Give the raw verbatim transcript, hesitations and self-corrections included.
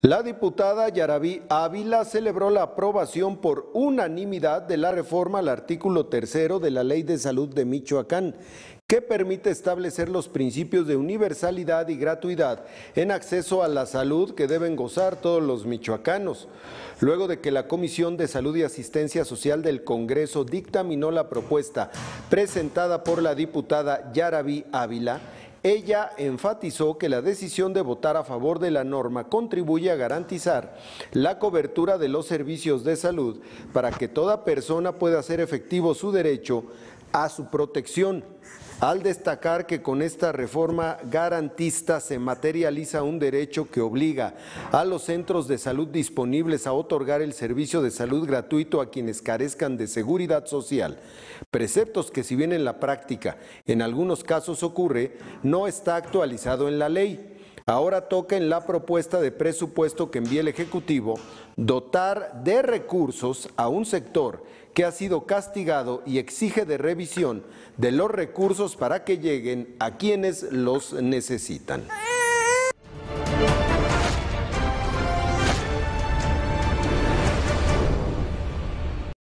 La diputada Yarabí Ávila celebró la aprobación por unanimidad de la reforma al artículo tercero de la Ley de Salud de Michoacán, que permite establecer los principios de universalidad y gratuidad en acceso a la salud que deben gozar todos los michoacanos. Luego de que la Comisión de Salud y Asistencia Social del Congreso dictaminó la propuesta presentada por la diputada Yarabí Ávila, ella enfatizó que la decisión de votar a favor de la norma contribuye a garantizar la cobertura de los servicios de salud para que toda persona pueda hacer efectivo su derecho a su protección, al destacar que con esta reforma garantista se materializa un derecho que obliga a los centros de salud disponibles a otorgar el servicio de salud gratuito a quienes carezcan de seguridad social. Preceptos que, si bien en la práctica en algunos casos ocurre, no está actualizado en la ley. Ahora toca en la propuesta de presupuesto que envía el Ejecutivo dotar de recursos a un sector que ha sido castigado y exige de revisión de los recursos para que lleguen a quienes los necesitan.